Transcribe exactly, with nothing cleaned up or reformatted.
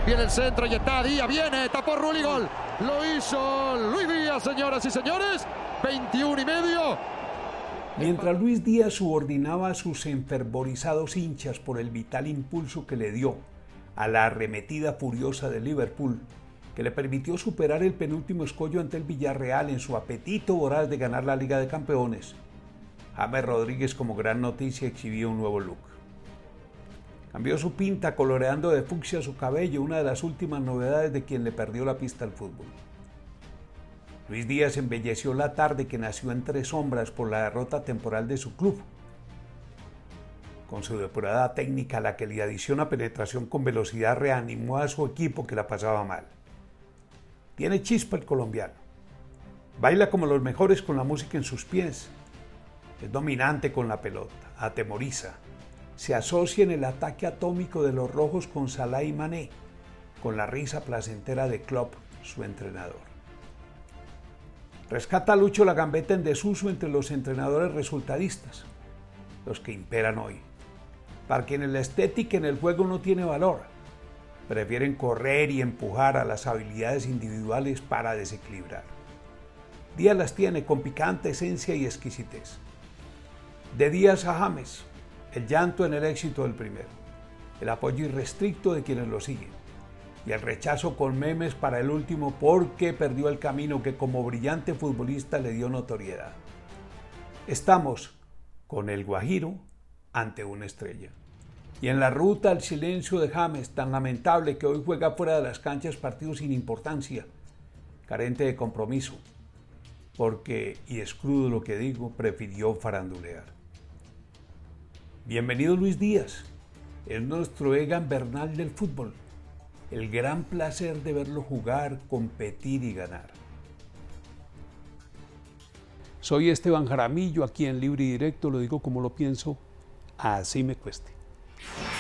Viene el centro y está Díaz, viene, tapó Rulli, gol. Lo hizo Luis Díaz, señoras y señores. veintiuno y medio. Mientras Luis Díaz subordinaba a sus enfervorizados hinchas por el vital impulso que le dio a la arremetida furiosa de Liverpool, que le permitió superar el penúltimo escollo ante el Villarreal en su apetito voraz de ganar la Liga de Campeones, James Rodríguez, como gran noticia, exhibió un nuevo look. Cambió su pinta coloreando de fucsia su cabello, una de las últimas novedades de quien le perdió la pista al fútbol. Luis Díaz embelleció la tarde que nació entre sombras por la derrota temporal de su club. Con su depurada técnica, la que le adiciona penetración con velocidad, reanimó a su equipo que la pasaba mal. Tiene chispa el colombiano. Baila como los mejores con la música en sus pies. Es dominante con la pelota, atemoriza. Se asocia en el ataque atómico de los rojos con Salah y Mané, con la risa placentera de Klopp, su entrenador. Rescata a Lucho la gambeta en desuso entre los entrenadores resultadistas, los que imperan hoy. Para quienes la estética en el juego no tiene valor, prefieren correr y empujar a las habilidades individuales para desequilibrar. Díaz las tiene con picante esencia y exquisitez. De Díaz a James, el llanto en el éxito del primero, el apoyo irrestricto de quienes lo siguen y el rechazo con memes para el último porque perdió el camino que como brillante futbolista le dio notoriedad. Estamos con el Guajiro ante una estrella. Y en la ruta al silencio de James, tan lamentable que hoy juega fuera de las canchas partidos sin importancia, carente de compromiso, porque, y es crudo lo que digo, prefirió farandulear. Bienvenido Luis Díaz, es nuestro Egan Bernal del fútbol, el gran placer de verlo jugar, competir y ganar. Soy Esteban Jaramillo, aquí en Libre y Directo, lo digo como lo pienso, así me cueste.